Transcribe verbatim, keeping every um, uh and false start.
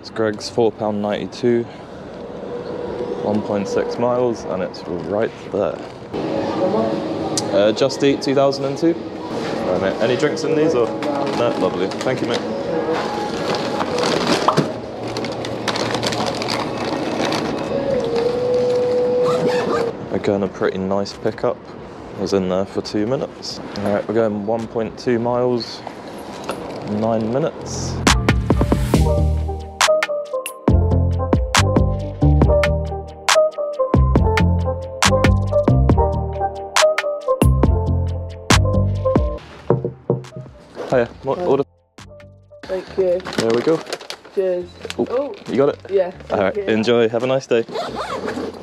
It's Greg's four pounds ninety-two, one point six miles, and it's right there. Uh, Just Eat two thousand two. Right, mate. Any drinks in these or? No, lovely. Thank you, mate. Again, a pretty nice pickup. I was in there for two minutes. All right, we're going one point two miles, nine minutes. Hiya, what order? Thank you. There we go. Cheers. Ooh, Oh, you got it? yeah. All right, you. enjoy. Have a nice day.